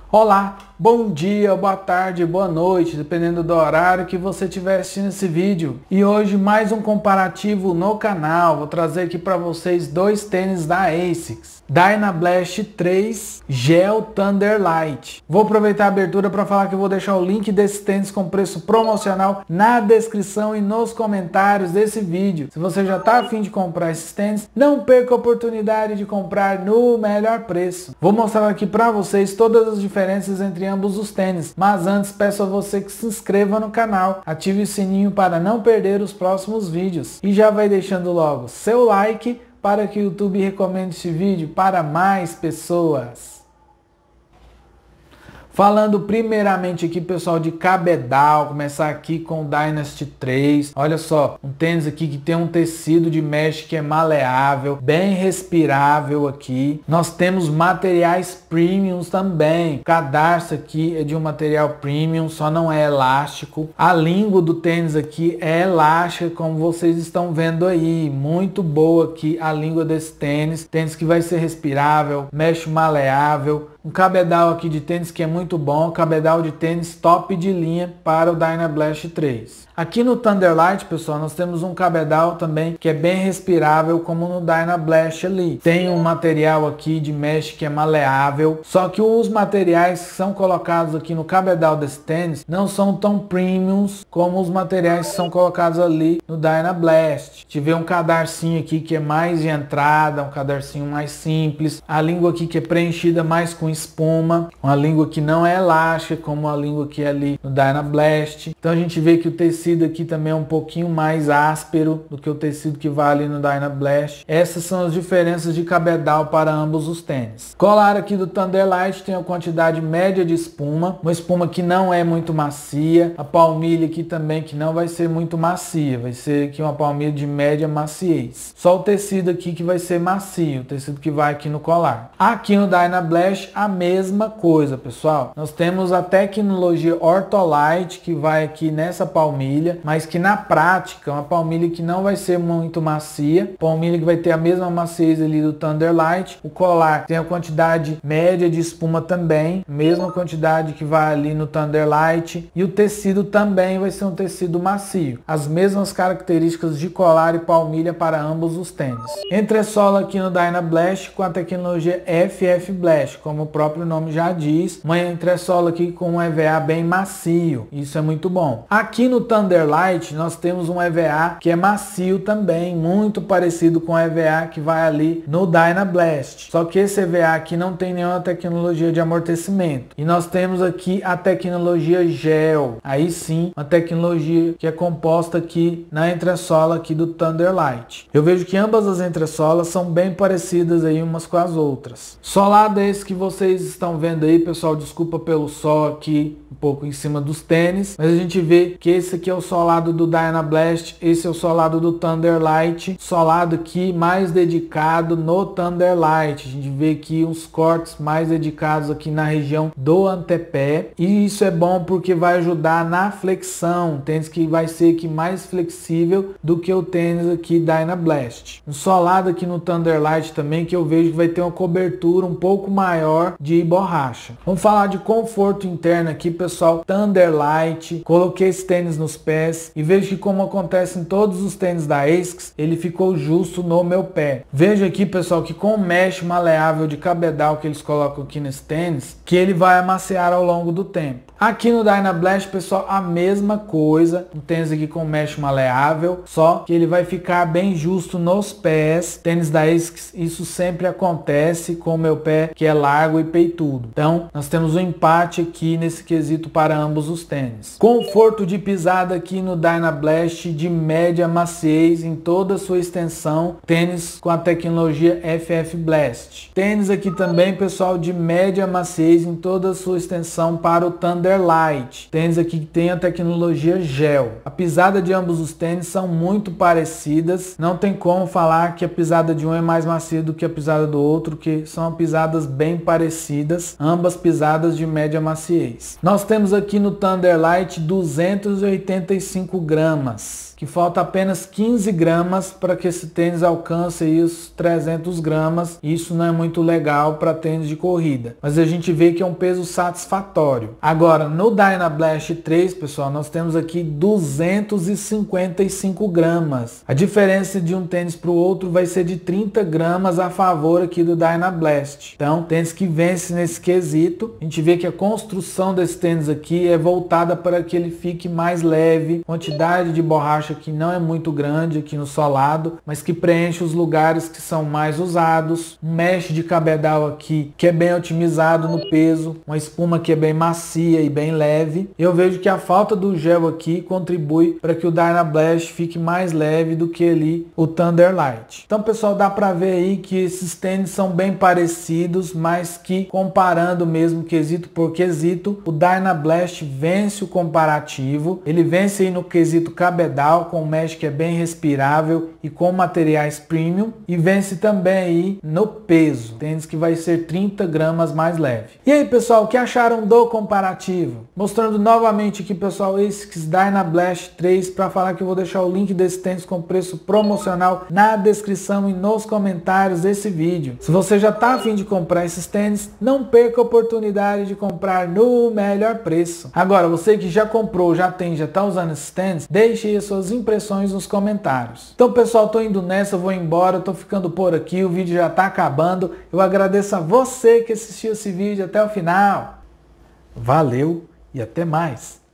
Olá, bom dia, boa tarde, boa noite, dependendo do horário que você estiver assistindo esse vídeo. E hoje mais um comparativo no canal. Vou trazer aqui para vocês dois tênis da ASICS. Dynablast 3 Gel Thunder Light. Vou aproveitar a abertura para falar que eu vou deixar o link desse tênis com preço promocional na descrição e nos comentários desse vídeo. Se você já está a fim de comprar esses tênis, não perca a oportunidade de comprar no melhor preço. Vou mostrar aqui para vocês todas as diferenças entre ambos os tênis, mas antes peço a você que se inscreva no canal, ative o sininho para não perder os próximos vídeos e já vai deixando logo seu like para que o YouTube recomende esse vídeo para mais pessoas. Falando primeiramente aqui, pessoal, de cabedal, começar aqui com o Dynasty 3. Olha só, um tênis aqui que tem um tecido de mesh que é maleável, bem respirável aqui. Nós temos materiais premiums também. O cadarço aqui é de um material premium, só não é elástico. A língua do tênis aqui é elástica, como vocês estão vendo aí. Muito boa aqui a língua desse tênis. Tênis que vai ser respirável, mesh maleável. Um cabedal aqui de tênis que é muito bom, cabedal de tênis top de linha para o Dynablast 3. Aqui no Thunder Light, pessoal, nós temos um cabedal também que é bem respirável, como no Dynablast ali. Tem um material aqui de mesh que é maleável, só que os materiais que são colocados aqui no cabedal desse tênis não são tão premiums como os materiais que são colocados ali no Dynablast. Tive um cadarcinho aqui que é mais de entrada, um cadarcinho mais simples. A língua aqui que é preenchida mais com espuma, uma língua que não é elástica como a língua que é ali no Dynablast. Então a gente vê que o tecido aqui também é um pouquinho mais áspero do que o tecido que vai ali no Dynablast. Essas são as diferenças de cabedal para ambos os tênis. Colar aqui do Thunder Light tem uma quantidade média de espuma, uma espuma que não é muito macia. A palmilha aqui também que não vai ser muito macia, vai ser aqui uma palmilha de média maciez. Só o tecido aqui que vai ser macio, o tecido que vai aqui no colar. Aqui no Dynablast a mesma coisa, pessoal. Nós temos a tecnologia Ortholite que vai aqui nessa palmilha, mas que na prática é uma palmilha que não vai ser muito macia, palmilha que vai ter a mesma maciez ali do Thunder Light. O colar tem a quantidade média de espuma também, mesma quantidade que vai ali no Thunder Light, e o tecido também vai ser um tecido macio, as mesmas características de colar e palmilha para ambos os tênis. Entressola aqui no Dynablast com a tecnologia FF Blast, como o próprio nome já diz, uma entressola aqui com um EVA bem macio, isso é muito bom. Aqui no Thunder Light nós temos um EVA que é macio também, muito parecido com o EVA que vai ali no Dynablast, só que esse EVA aqui não tem nenhuma tecnologia de amortecimento. E nós temos aqui a tecnologia Gel, aí sim, uma tecnologia que é composta aqui na entressola aqui do Thunder Light. Eu vejo que ambas as entressolas são bem parecidas aí umas com as outras. Solado esse que vocês estão vendo aí, pessoal, desculpa pelo sol aqui um pouco em cima dos tênis, mas a gente vê que esse aqui é o solado do Dynablast, esse é o solado do Thunder Light, solado aqui mais dedicado no Thunder Light. A gente vê aqui uns cortes mais dedicados aqui na região do antepé, e isso é bom porque vai ajudar na flexão, tênis que vai ser aqui mais flexível do que o tênis aqui Dynablast. Um solado aqui no Thunder Light também que eu vejo que vai ter uma cobertura um pouco maior de borracha. Vamos falar de conforto interno aqui, pessoal. Thunder Light, coloquei esse tênis nos pés e vejo que, como acontece em todos os tênis da ASICS, ele ficou justo no meu pé. Veja aqui, pessoal, que com o mesh maleável de cabedal que eles colocam aqui nesse tênis, que ele vai amaciar ao longo do tempo. Aqui no Dynablast, pessoal, a mesma coisa, um tênis aqui com mesh maleável, só que ele vai ficar bem justo nos pés. Tênis da ASICS, isso sempre acontece com o meu pé, que é largo e peitudo. Então, nós temos um empate aqui nesse quesito para ambos os tênis. Conforto de pisada aqui no Dynablast de média maciez em toda a sua extensão, tênis com a tecnologia FF Blast. Tênis aqui também, pessoal, de média maciez em toda a sua extensão para o Thunder Thunder Light, tênis aqui que tem a tecnologia gel. A pisada de ambos os tênis são muito parecidas, não tem como falar que a pisada de um é mais macia do que a pisada do outro, que são pisadas bem parecidas, ambas pisadas de média maciez. Nós temos aqui no Thunder Light 285 gramas, que falta apenas 15 gramas para que esse tênis alcance aí os 300 gramas. Isso não é muito legal para tênis de corrida, mas a gente vê que é um peso satisfatório. Agora, no Dynablast 3, pessoal, nós temos aqui 255 gramas. A diferença de um tênis para o outro vai ser de 30 gramas a favor aqui do Dynablast. Então, tênis que vence nesse quesito. A gente vê que a construção desse tênis aqui é voltada para que ele fique mais leve, quantidade de borracha que não é muito grande aqui no solado, mas que preenche os lugares que são mais usados, um mesh de cabedal aqui que é bem otimizado no peso, uma espuma que é bem macia e bem leve. Eu vejo que a falta do gel aqui contribui para que o Dynablast fique mais leve do que ali o Thunder Light. Então, pessoal, dá para ver aí que esses tênis são bem parecidos, mas que comparando mesmo quesito por quesito, o Dynablast vence o comparativo. Ele vence aí no quesito cabedal, com um mesh que é bem respirável e com materiais premium, e vence também aí no peso, tênis que vai ser 30 gramas mais leve. E aí, pessoal, o que acharam do comparativo? Mostrando novamente aqui, pessoal, esse Dynablast 3, para falar que eu vou deixar o link desse tênis com preço promocional na descrição e nos comentários desse vídeo. Se você já está a fim de comprar esses tênis, não perca a oportunidade de comprar no melhor preço. Agora, você que já comprou, já está usando esses tênis, deixe aí as suas impressões nos comentários. Então, pessoal, tô indo nessa, eu vou embora, tô ficando por aqui, o vídeo já tá acabando. Eu agradeço a você que assistiu esse vídeo até o final. Valeu e até mais.